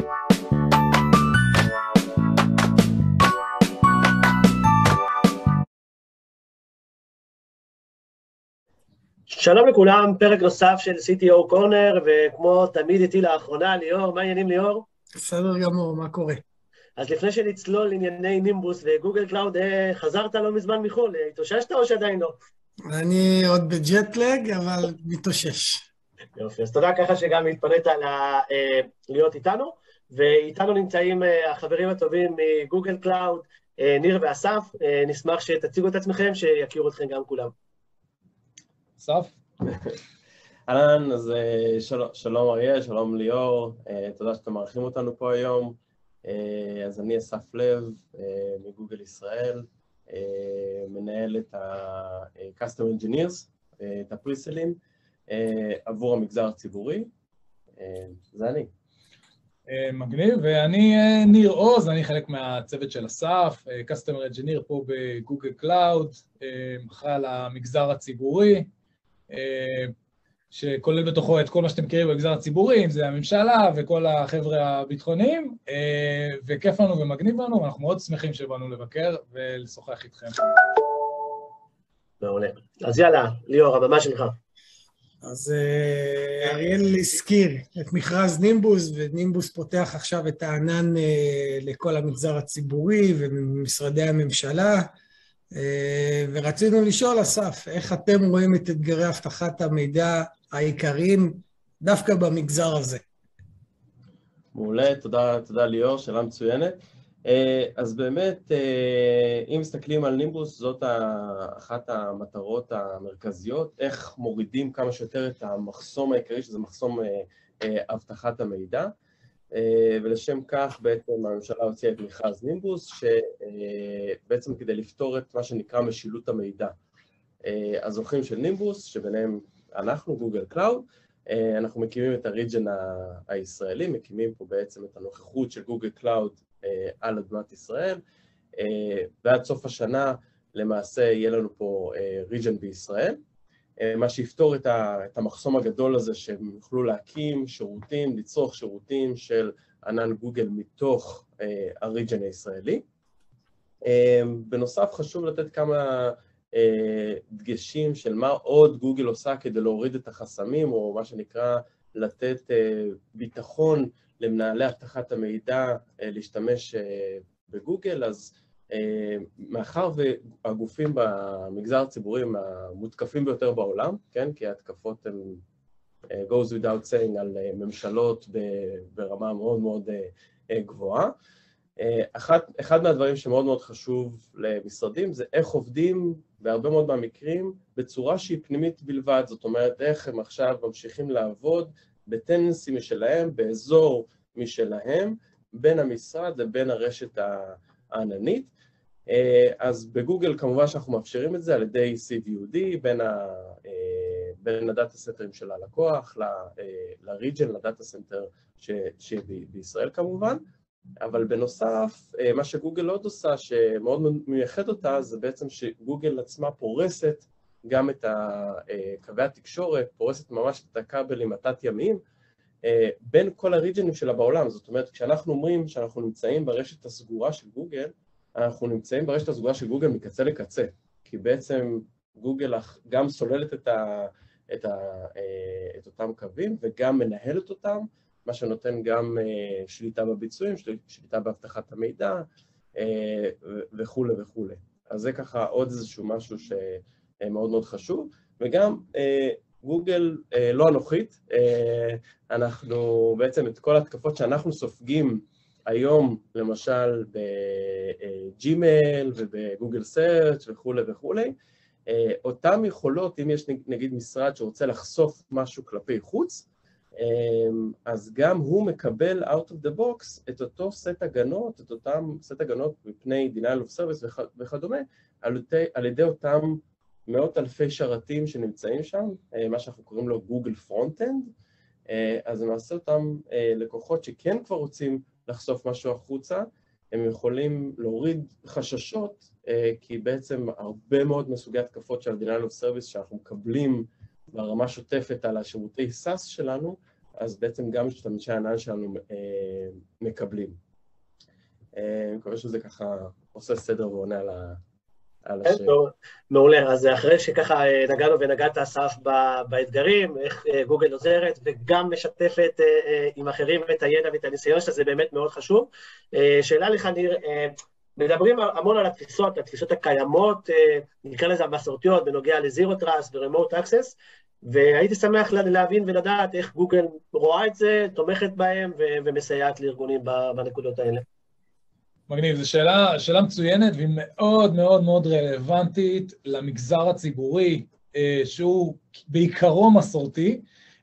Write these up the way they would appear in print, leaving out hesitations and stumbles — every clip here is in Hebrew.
שלום לכולם, פרק נוסף של CTO קורנר, וכמו תמיד איתי לאחרונה, ליאור, מה העניינים ליאור? בסדר גמור, מה קורה? אז לפני שנצלול לענייני נימבוס וגוגל קלאוד, חזרת לא מזמן מחול, התאוששת או שעדיין לא? אני עוד בג'טלג, אבל מתאושש. יופי, אז תודה ככה שגם התפנית להיות איתנו, ואיתנו נמצאים החברים הטובים מגוגל קלאוד, ניר ואסף, נשמח שתציגו את עצמכם, שיכירו אתכם גם כולם. אסף? אהלן, אז שלום אריאל, שלום ליאור, תודה שאתם מארחים אותנו פה היום. אז אני אסף לב מגוגל ישראל, מנהל את ה-Customer Engineers, את הפריסלים, עבור המגזר הציבורי. זה אני. מגניב, ואני ניר עוז, אני חלק מהצוות של אסף, Customer Engineer פה בגוגל קלאוד, אחראי על המגזר הציבורי, שכולל בתוכו את כל מה שאתם מכירים במגזר הציבורי, אם זה הממשלה וכל החבר'ה הביטחוניים, וכיף לנו ומגניב לנו, ואנחנו מאוד שמחים שבאנו לבקר ולשוחח איתכם. מעולה. אז יאללה, ליאור, הבמה שלך. אז אריאל הזכיר את מכרז נימבוס, ונימבוס פותח עכשיו את הענן לכל המגזר הציבורי ומשרדי הממשלה, ורצינו לשאול, אסף, איך אתם רואים את אתגרי אבטחת המידע העיקריים דווקא במגזר הזה? מעולה, תודה ליאור, שאלה מצוינת. אז באמת, אם מסתכלים על נימבוס, זאת אחת המטרות המרכזיות, איך מורידים כמה שיותר את המחסום העיקרי, שזה מחסום אבטחת המידע, ולשם כך בעצם הממשלה הוציאה את מכרז נימבוס, שבעצם כדי לפתור את מה שנקרא משילות המידע. הזוכים של נימבוס, שביניהם אנחנו, גוגל קלאוד, אנחנו מקימים את הריג'ן הישראלי, מקימים פה בעצם את הנוכחות של גוגל קלאוד על אדמת ישראל, ועד סוף השנה למעשה יהיה לנו פה ריג'ן בישראל, מה שיפתור את המחסום הגדול הזה שהם יוכלו להקים שירותים, לצרוך שירותים של ענן גוגל מתוך הריג'ן הישראלי. בנוסף חשוב לתת כמה דגשים של מה עוד גוגל עושה כדי להוריד את החסמים, או מה שנקרא לתת ביטחון למנהלי אבטחת המידע להשתמש בגוגל. אז מאחר והגופים במגזר הציבורי הם המותקפים ביותר בעולם, כן? כי ההתקפות הן goes without saying על ממשלות ברמה מאוד מאוד גבוהה. אחד מהדברים שמאוד מאוד חשוב למשרדים זה איך עובדים בהרבה מאוד מהמקרים בצורה שהיא פנימית בלבד, זאת אומרת איך הם עכשיו ממשיכים לעבוד בטננסי משלהם, באזור משלהם, בין המשרד לבין הרשת העננית. אז בגוגל כמובן שאנחנו מאפשרים את זה על ידי CVUD, בין הדאטה סנטרים של הלקוח לריג'ן, לדאטה סנטר שבישראל כמובן. אבל בנוסף, מה שגוגל עוד עושה, שמאוד מייחד אותה, זה בעצם שגוגל עצמה פורסת גם את קווי התקשורת, פורסת ממש את הכבלים התת-ימיים, בין כל הריג'נים שלה בעולם. זאת אומרת, כשאנחנו אומרים שאנחנו נמצאים ברשת הסגורה של גוגל, אנחנו נמצאים ברשת הסגורה של גוגל מקצה לקצה, כי בעצם גוגל גם סוללת את אותם קווים וגם מנהלת אותם, מה שנותן גם שליטה בביצועים, שליטה באבטחת המידע וכו' וכו'. אז זה ככה עוד איזשהו משהו שמאוד מאוד חשוב, וגם גוגל לא אנוכית, אנחנו בעצם את כל התקפות שאנחנו סופגים היום, למשל בג'ימייל ובגוגל סרצ' וכו' וכו', אותם יכולות, אם יש נגיד משרד שרוצה לחשוף משהו כלפי חוץ, אז גם הוא מקבל out of the box את אותו סט הגנות, את אותם סט הגנות מפני denial of service וכדומה, על ידי אותם מאות אלפי שרתים שנמצאים שם, מה שאנחנו קוראים לו גוגל פרונט-אנד. אז למעשה אותם לקוחות שכן כבר רוצים לחשוף משהו החוצה, הם יכולים להוריד חששות, כי בעצם הרבה מאוד מסוגי התקפות של denial of service שאנחנו מקבלים ברמה שוטפת על השירותי SaaS שלנו, אז בעצם גם משתמשי הענן שלנו מקבלים. אני מקווה שזה ככה עושה סדר ועונה על השאלה. מעולה, אז אחרי שככה נגענו ונגעת אסף באתגרים, איך גוגל עוזרת וגם משתפת עם אחרים את הידע ואת הניסיון, שזה באמת מאוד חשוב. שאלה לך, ניר, מדברים המון על התפיסות הקיימות, נקרא לזה המסורתיות, בנוגע לזירו טראסט ו-remote access, והייתי שמח להבין ולדעת איך גוגל רואה את זה, תומכת בהם ומסייעת לארגונים בנקודות האלה. מגניב, זו שאלה מצוינת והיא מאוד מאוד מאוד רלוונטית למגזר הציבורי, שהוא בעיקרו מסורתי,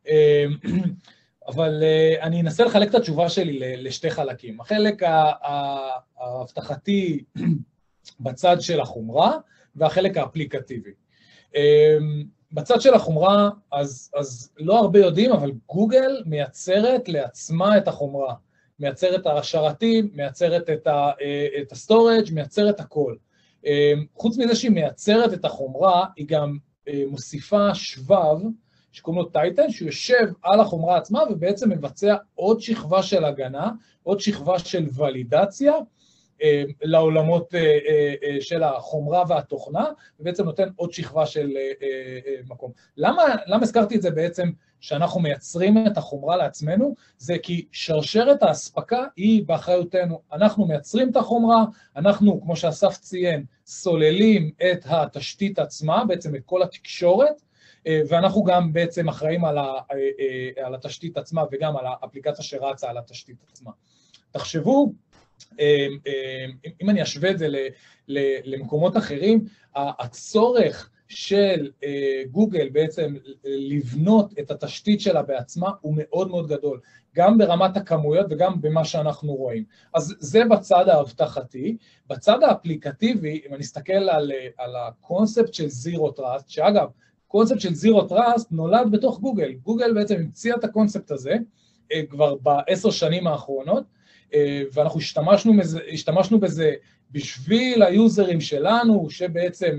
אבל אני אנסה לחלק את התשובה שלי לשתי חלקים. החלק ההבטחתי בצד של החומרה, והחלק האפליקטיבי. בצד של החומרה, אז לא הרבה יודעים, אבל גוגל מייצרת לעצמה את החומרה. מייצרת את השרתים, מייצרת את הסטורג', מייצרת הכל. חוץ מזה שהיא מייצרת את החומרה, היא גם מוסיפה שבב, שקוראים לו טייטן, שהוא יושב על החומרה עצמה, ובעצם מבצע עוד שכבה של הגנה, עוד שכבה של ולידציה, לעולמות של החומרה והתוכנה, ובעצם נותן עוד שכבה של מקום. למה הזכרתי את זה בעצם שאנחנו מייצרים את החומרה לעצמנו? זה כי שרשרת ההספקה היא באחריותנו. אנחנו מייצרים את החומרה, אנחנו, כמו שאסף ציין, סוללים את התשתית עצמה, בעצם את כל התקשורת, ואנחנו גם בעצם אחראים על התשתית עצמה, וגם על האפליקציה שרצה על התשתית עצמה. תחשבו, אם אני אשווה את זה למקומות אחרים, הצורך של גוגל בעצם לבנות את התשתית שלה בעצמה הוא מאוד מאוד גדול, גם ברמת הכמויות וגם במה שאנחנו רואים. אז זה בצד ההבטחתי. בצד האפליקטיבי, אם אני אסתכל על הקונספט של זירו טראסט, שאגב, קונספט של זירו טראסט נולד בתוך גוגל. גוגל בעצם המציאה את הקונספט הזה כבר ב10 שנים האחרונות, ואנחנו השתמשנו בזה בשביל היוזרים שלנו, שבעצם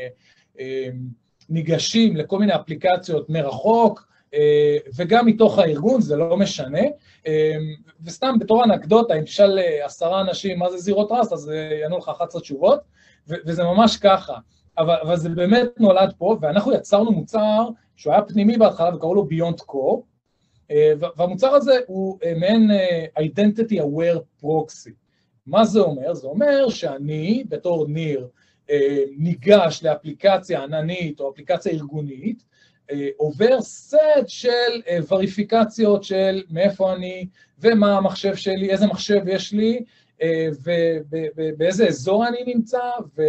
ניגשים לכל מיני אפליקציות מרחוק, וגם מתוך הארגון, זה לא משנה. וסתם בתור אנקדוטה, אם תשאל 10 אנשים מה זה זירו טראסט, אז יענו לך 11 תשובות, וזה ממש ככה. אבל זה באמת נולד פה, ואנחנו יצרנו מוצר שהוא היה פנימי בהתחלה, וקראו לו Beyond Core, והמוצר הזה הוא מעין Identity Aware Proxy. מה זה אומר? זה אומר שאני, בתור ניר, ניגש לאפליקציה עננית או אפליקציה ארגונית, עובר סט של וריפיקציות של מאיפה אני, ומה המחשב שלי, איזה מחשב יש לי, ובאיזה אזור אני נמצא,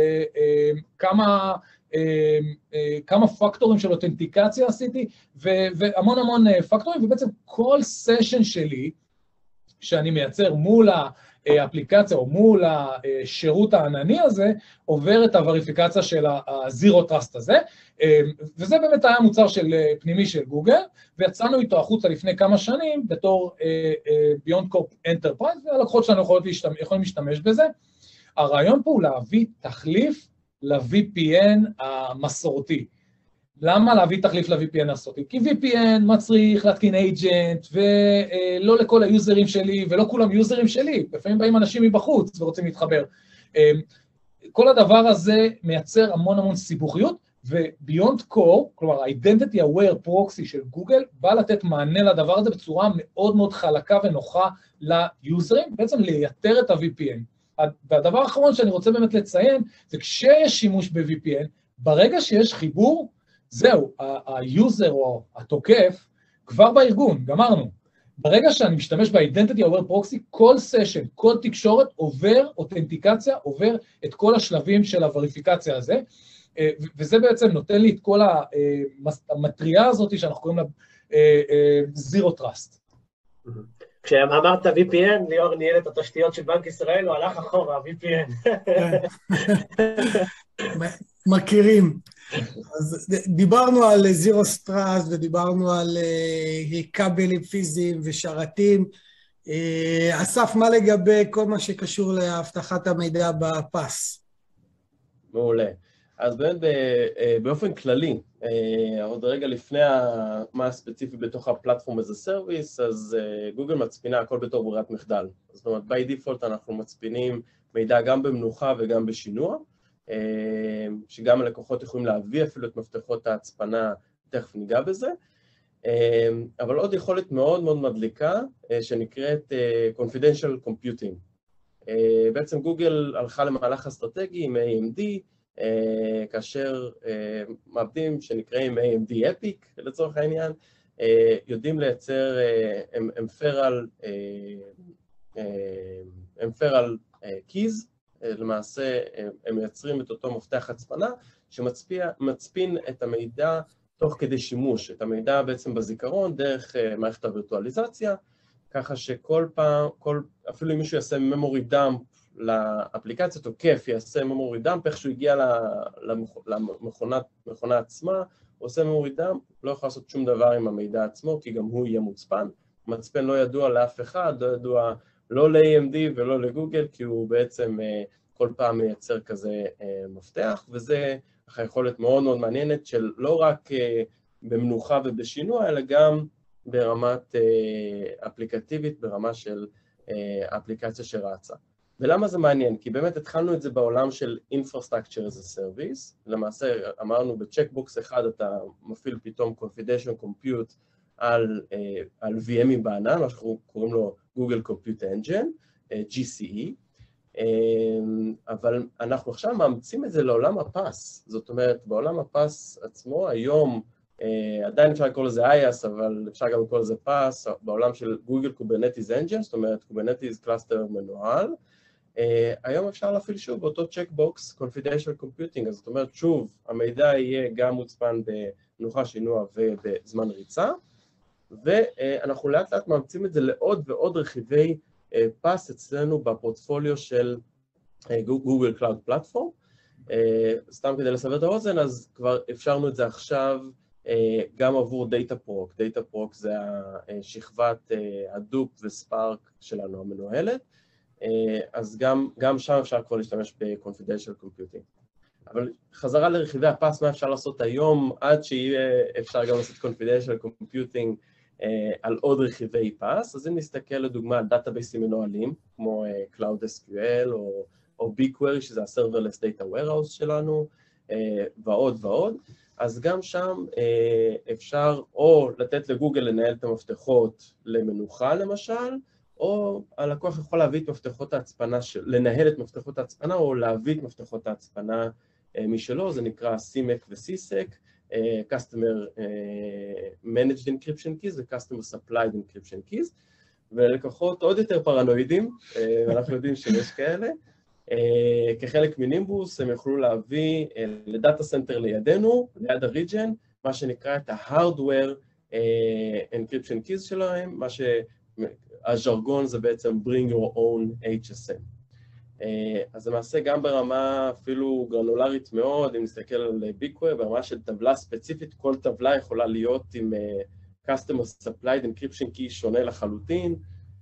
וכמה פקטורים של אותנטיקציה עשיתי, והמון המון פקטורים, ובעצם כל סשן שלי, שאני מייצר מול האפליקציה או מול השירות הענני הזה, עובר את הווריפיקציה של הזירו טראסט הזה, וזה באמת היה מוצר פנימי של גוגל, ויצאנו איתו החוצה לפני כמה שנים, בתור Beyond Core Enterprise, והלקוחות שלנו יכולים להשתמש בזה. הרעיון פה הוא להביא תחליף ל-VPN המסורתי. למה להביא תחליף ל-VPN המסורתי? כי VPN מצריך להתקין agent, ולא לכל היוזרים שלי, ולא כולם יוזרים שלי, לפעמים באים אנשים מבחוץ ורוצים להתחבר. כל הדבר הזה מייצר המון המון סיבוכיות, ו-Beyond Core, כלומר ה-Identity Aware Proxy של גוגל, בא לתת מענה לדבר הזה בצורה מאוד מאוד חלקה ונוחה ליוזרים, בעצם לייתר את ה-VPN. והדבר האחרון שאני רוצה באמת לציין, זה כשיש שימוש ב-VPN, ברגע שיש חיבור, זהו, היוזר או התוקף כבר בארגון, גמרנו. ברגע שאני משתמש ב-Identity Aware Proxy, כל סשן, כל תקשורת עובר אותנטיקציה, עובר את כל השלבים של הווריפיקציה הזה, וזה בעצם נותן לי את כל המטריה הזאת שאנחנו קוראים לה Zero Trust. כשאמרת VPN, ליאור ניהל את התשתיות של בנק ישראל, הוא הלך אחורה, VPN. מכירים. אז דיברנו על זירו טראסט ודיברנו על כבלים פיזיים ושרתים. אסף, מה לגבי כל מה שקשור להבטחת המידע בפס? מעולה. אז באמת באופן כללי, עוד רגע לפני מה הספציפי בתוך הפלטפורם as a service, אז גוגל מצפינה הכל בתור ברירת מחדל. זאת אומרת, by default אנחנו מצפינים מידע גם במנוחה וגם בשינוע, שגם הלקוחות יכולים להביא אפילו את מפתחות ההצפנה, תכף ניגע בזה, אבל עוד יכולת מאוד מאוד מדליקה, שנקראת confidential computing. בעצם גוגל הלכה למהלך אסטרטגי עם AMD, כאשר מעבדים שנקראים AMD Epic לצורך העניין, יודעים לייצר inferal keys, למעשה הם מייצרים את אותו מפתח הצפנה שמצפין את המידע תוך כדי שימוש, את המידע בעצם בזיכרון דרך מערכת הווירטואליזציה, ככה שכל פעם, אפילו אם מישהו יעשה memory dump לאפליקציה, תוקף יעשה memory dump, איך שהוא הגיע למכונה עצמה, הוא עושה memory dump, לא יכול לעשות שום דבר עם המידע עצמו, כי גם הוא יהיה מוצפן. מצפן לא ידוע לאף אחד, לא ידוע לא ל-AMD ולא לגוגל, כי הוא בעצם כל פעם מייצר כזה מפתח, וזה היכולת מאוד מאוד מעניינת של לא רק במנוחה ובשינוע, אלא גם ברמת אפליקטיבית, ברמה של אפליקציה שרצה. ולמה זה מעניין? כי באמת התחלנו את זה בעולם של Infrastructure as a Service, למעשה אמרנו בצ'קבוקס אחד אתה מפעיל פתאום Confidential Compute על VM'ים בענן, מה שאנחנו קוראים לו Google Compute Engine, GCE, אבל אנחנו עכשיו מאמצים את זה לעולם הפס, זאת אומרת בעולם הפס עצמו היום, עדיין אפשר לקרוא לזה IaaS, אבל אפשר גם לקרוא לזה פס, בעולם של Google Kubernetes Engine, זאת אומרת Kubernetes Cluster מנוהל, היום אפשר להפעיל שוב באותו צ'קבוקס Confidential Computing, אז זאת אומרת שוב, המידע יהיה גם מוצפן במנוחה, שינוע ובזמן ריצה, ואנחנו לאט לאט מאמצים את זה לעוד ועוד רכיבי פס אצלנו בפורטפוליו של Google Cloud Platform. סתם כדי לסבר את האוזן, אז כבר אפשרנו את זה עכשיו גם עבור DataProc. DataProc זה השכבת הדופ וספארק שלנו המנוהלת, אז גם שם אפשר כבר להשתמש ב-Confidential Computing. אבל חזרה לרכיבי הפס, מה אפשר לעשות היום, עד שיהיה אפשר גם לעשות Confidential Computing על עוד רכיבי פס, אז אם נסתכל לדוגמה על דאטאבייסים מנוהלים, כמו Cloud SQL או BigQuery, שזה ה-Serverless Data Warehouse שלנו, ועוד ועוד, אז גם שם אפשר או לתת לגוגל לנהל את המפתחות למנוחה למשל, או הלקוח יכול להביא את מפתחות ההצפנה, לנהל את מפתחות ההצפנה, או להביא את מפתחות ההצפנה משלו, זה נקרא CMEC ו-CSEC, Customer Managed Encryption Keys ו-Customer Supplied Encryption Keys, ולקוחות עוד יותר פרנואידים, ואנחנו יודעים שיש כאלה, כחלק מנימבוס הם יוכלו להביא לדאטה סנטר לידינו, ליד הריג'ן, מה שנקרא את ה-Hardware Encryption Keys שלהם, מה שהז'רגון זה בעצם Bring Your Own HSM. אז למעשה גם ברמה אפילו גרנולרית מאוד, אם נסתכל על BigQuery, ברמה של טבלה ספציפית, כל טבלה יכולה להיות עם Customer Supplied Encryption Key שונה לחלוטין,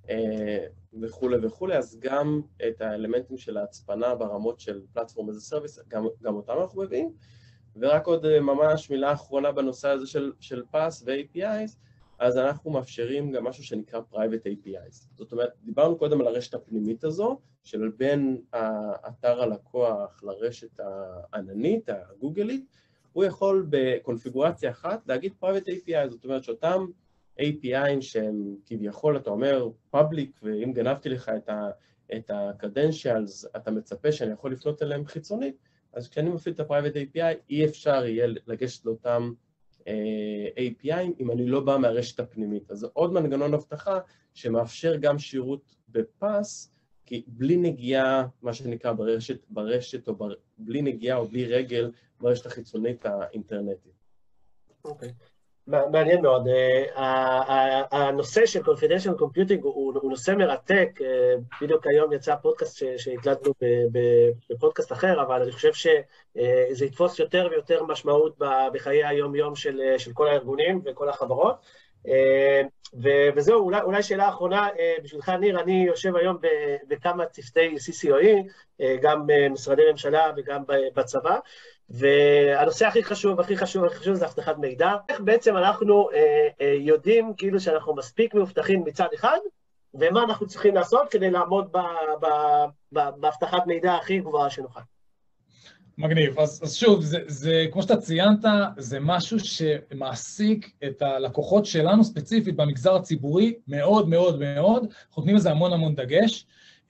וכו' וכו', אז גם את האלמנטים של ההצפנה ברמות של פלטפורם as a service, גם אותם אנחנו מביאים, ורק עוד ממש מילה אחרונה בנושא הזה של פס ו-APIs, אז אנחנו מאפשרים גם משהו שנקרא Private APIs. זאת אומרת, דיברנו קודם על הרשת הפנימית הזו, של בין האתר הלקוח לרשת העננית, הגוגלית, הוא יכול בקונפיגורציה אחת להגיד Private API, זאת אומרת שאותם API'ים שהם כביכול, אתה אומר, public, ואם גנבתי לך את ה-credentials, אתה מצפה שאני יכול לפנות אליהם חיצונית, אז כשאני מפעיל את ה-Private API, אי אפשר יהיה לגשת לאותם API'ים אם אני לא בא מהרשת הפנימית. אז זה עוד מנגנון הבטחה שמאפשר גם שירות בפס, כי בלי נגיעה, מה שנקרא ברשת או בלי נגיעה או בלי רגל ברשת החיצונית האינטרנטית. אוקיי. מעניין מאוד. הנושא של Confidential Computing הוא נושא מרתק, בדיוק היום יצא פודקאסט שהקלטנו בפודקאסט אחר, אבל אני חושב שזה יתפוס יותר ויותר משמעות בחיי היום-יום של כל הארגונים וכל החברות. וזהו, אולי שאלה אחרונה בשבילך ניר, אני יושב היום בכמה צוותי CCOE, גם במשרדי ממשלה וגם בצבא, והנושא הכי חשוב זה אבטחת מידע. איך בעצם אנחנו יודעים כאילו שאנחנו מספיק מאובטחים מצד אחד, ומה אנחנו צריכים לעשות כדי לעמוד באבטחת מידע הכי גבוהה שנוכל. מגניב. אז שוב, זה, כמו שאתה ציינת, זה משהו שמעסיק את הלקוחות שלנו ספציפית במגזר הציבורי מאוד מאוד מאוד, אנחנו נותנים לזה המון המון דגש.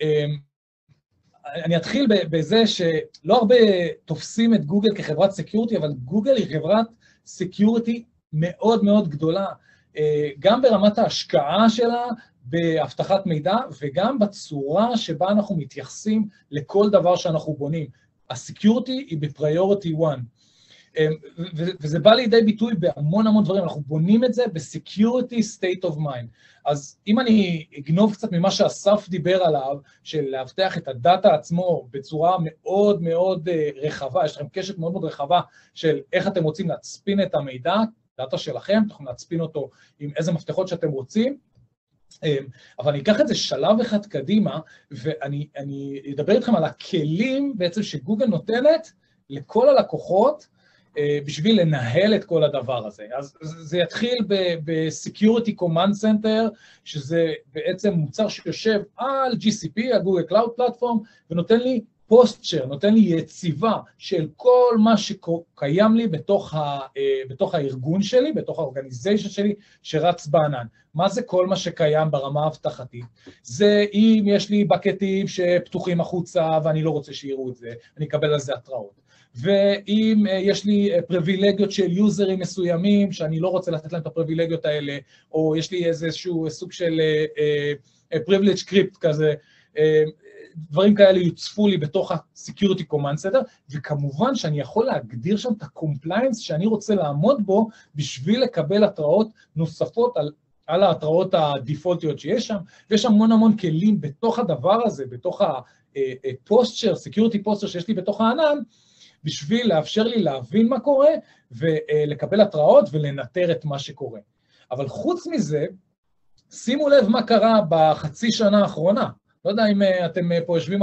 אני אתחיל בזה שלא הרבה תופסים את גוגל כחברת סקיוריטי, אבל גוגל היא חברת סקיוריטי מאוד מאוד גדולה, גם ברמת ההשקעה שלה בהבטחת מידע, וגם בצורה שבה אנחנו מתייחסים לכל דבר שאנחנו בונים. הסקיוריטי היא בפריוריטי 1, וזה בא לידי ביטוי בהמון המון דברים, אנחנו בונים את זה בסקיוריטי state of mind. אז אם אני אגנוב קצת ממה שאסף דיבר עליו, של להבטח את הדאטה עצמו בצורה מאוד מאוד רחבה, יש לכם קשת מאוד מאוד רחבה של איך אתם רוצים להצפין את המידע, דאטה שלכם, אתם יכולים להצפין אותו עם איזה מפתחות שאתם רוצים, אבל אני אקח את זה שלב אחד קדימה, ואני אדבר איתכם על הכלים בעצם שגוגל נותנת לכל הלקוחות, בשביל לנהל את כל הדבר הזה. אז זה יתחיל ב-Security Command Center, שזה בעצם מוצר שיושב על GCP, הגוגל Cloud Platform, ונותן לי פוסטשר, נותן לי יציבה של כל מה שקיים לי בתוך הארגון שלי, בתוך האורגניזיישן שלי, שרץ בענן. מה זה כל מה שקיים ברמה האבטחתית? זה אם יש לי בקטים שפתוחים החוצה ואני לא רוצה שיראו את זה, אני אקבל על זה התראות. ואם יש לי פריבילגיות של יוזרים מסוימים, שאני לא רוצה לתת להם את הפריבילגיות האלה, או יש לי איזשהו סוג של privilege script כזה, דברים כאלה יוצפו לי בתוך ה-Security Command Center, וכמובן שאני יכול להגדיר שם את ה-compliance שאני רוצה לעמוד בו, בשביל לקבל התראות נוספות על ההתראות הדיפולטיות שיש שם, ויש המון המון כלים בתוך הדבר הזה, בתוך ה-posture, Security posture שיש לי בתוך הענן, בשביל לאפשר לי להבין מה קורה, ולקבל התראות ולנטר את מה שקורה. אבל חוץ מזה, שימו לב מה קרה בחצי שנה האחרונה. לא יודע אם אתם פה יושבים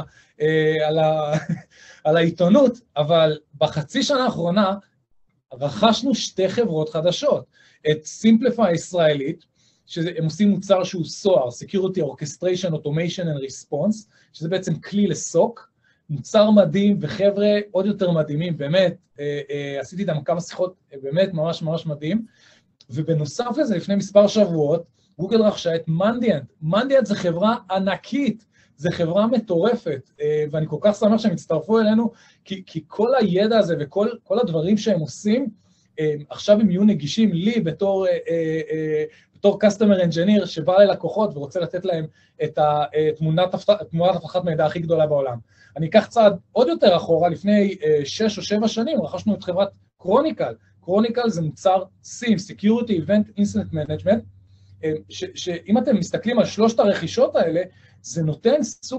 על העיתונות, אבל בחצי שנה האחרונה רכשנו שתי חברות חדשות. את סימפליפיי הישראלית, שהם עושים מוצר שהוא SOAR, Security Orchestration Automation and Response, שזה בעצם כלי לסוק, מוצר מדהים וחבר'ה עוד יותר מדהימים, באמת, עשיתי איתם כמה שיחות, באמת ממש ממש מדהים, ובנוסף לזה, לפני מספר שבועות, גוגל רכשה את מנדיאנט. מנדיאנט זה חברה ענקית, זה חברה מטורפת, ואני כל כך שמח שהם הצטרפו אלינו, כי כל הידע הזה וכל הדברים שהם עושים, עכשיו הם יהיו נגישים לי בתור customer engineer שבא ללקוחות ורוצה לתת להם את תמונת אבטחת מידע הכי גדולה בעולם. אני אקח צעד עוד יותר אחורה, לפני 6 או 7 שנים רכשנו את חברת קרוניקל. קרוניקל זה מוצר SIEM, Security Event Incident Management, שאם אתם מסתכלים על 3 הרכישות האלה, זה נותן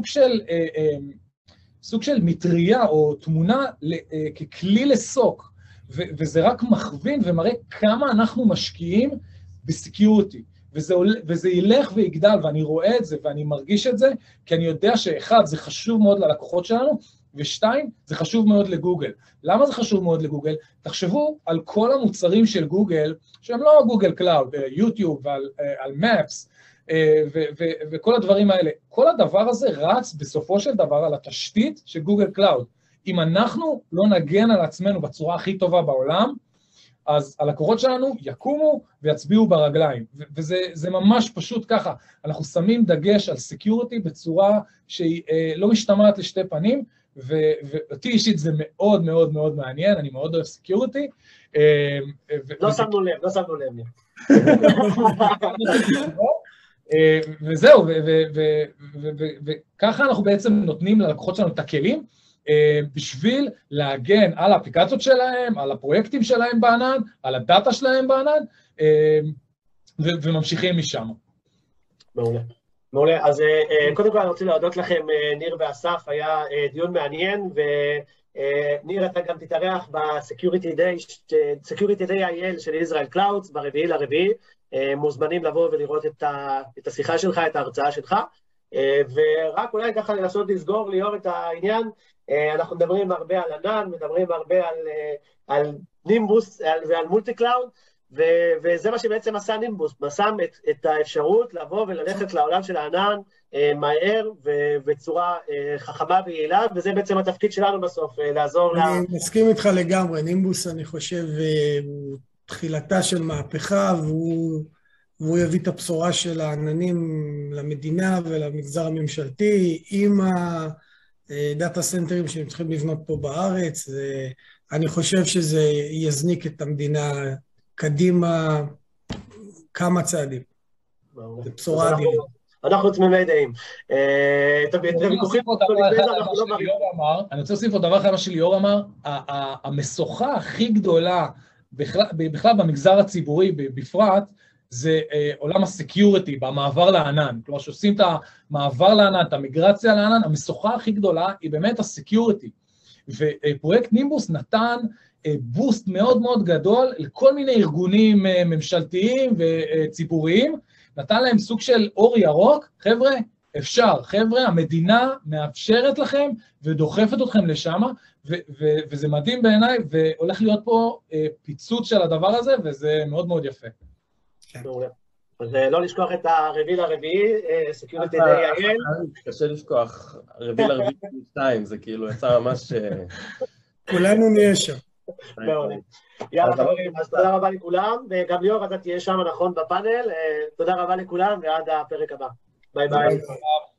סוג של מטריה או תמונה ככלי לסוק, וזה רק מכווין ומראה כמה אנחנו משקיעים בסקיוריטי, וזה ילך ויגדל, ואני רואה את זה ואני מרגיש את זה, כי אני יודע שאחד, זה חשוב מאוד ללקוחות שלנו, ושתיים, זה חשוב מאוד לגוגל. למה זה חשוב מאוד לגוגל? תחשבו על כל המוצרים של גוגל, שהם לא גוגל קלאוד, יוטיוב ועל מפס, וכל הדברים האלה. כל הדבר הזה רץ בסופו של דבר על התשתית של גוגל קלאוד. אם אנחנו לא נגן על עצמנו בצורה הכי טובה בעולם, אז הלקוחות שלנו יקומו ויצביעו ברגליים, וזה ממש פשוט ככה. אנחנו שמים דגש על סקיוריטי בצורה שהיא לא משתמעת לשתי פנים, ואותי אישית זה מאוד מאוד מאוד מעניין, אני מאוד אוהב סקיוריטי. לא שמנו לב. וזהו, וככה אנחנו בעצם נותנים ללקוחות שלנו את הכלים, בשביל להגן על האפליקציות שלהם, על הפרויקטים שלהם בענן, על הדאטה שלהם בענן, וממשיכים משם. מעולה. מעולה. אז קודם כל אני רוצה להודות לכם, ניר ואסף, היה דיון מעניין, וניר, אתה גם תתארח ב-Security Day IL של ישראל קלאודס, ב4/4, מוזמנים לבוא ולראות את השיחה שלך, את ההרצאה שלך, ורק אולי ככה לנסות לסגור ליאור את העניין, אנחנו מדברים הרבה על ענן, מדברים הרבה על נימבוס ועל מולטי קלאוד, וזה מה שבעצם עשה נימבוס, שם את האפשרות לבוא וללכת לעולם של הענן מהר ובצורה חכמה ויעילה, וזה בעצם התפקיד שלנו בסוף, לעזור אני מסכים איתך לגמרי, נימבוס אני חושב הוא תחילתה של מהפכה, והוא יביא את הבשורה של העננים למדינה ולמגזר הממשלתי, עם הדאטה סנטרים שהם צריכים לבנות פה בארץ, אני חושב שזה יזניק את המדינה קדימה כמה צעדים. זה בשורה אדירה. אנחנו תמימי דעים. אני רוצה להוסיף עוד דבר אחד מה שליאור אמר, המשוכה הכי גדולה, בכלל במגזר הציבורי בפרט, זה עולם הסקיוריטי, במעבר לענן. כלומר, שעושים את המעבר לענן, את המיגרציה לענן, המשוכה הכי גדולה היא באמת הסקיוריטי. ופרויקט נימבוס נתן בוסט מאוד מאוד גדול לכל מיני ארגונים ממשלתיים וציבוריים, נתן להם סוג של אור ירוק, חבר'ה, אפשר, חבר'ה, המדינה מאפשרת לכם ודוחפת אתכם לשם, וזה מדהים בעיניי, והולך להיות פה פיצוץ של הדבר הזה, וזה מאוד מאוד יפה. אז לא לשכוח את הרביעי, סקיוריטי די.איי.אל. קשה לשכוח, הרביעי 2, זה כאילו יצא ממש... כולנו נהיה שם. יאללה חברים, אז תודה רבה לכולם, וגם ליאור אתה תהיה שם נכון בפאנל, תודה רבה לכולם ועד הפרק הבא. ביי ביי.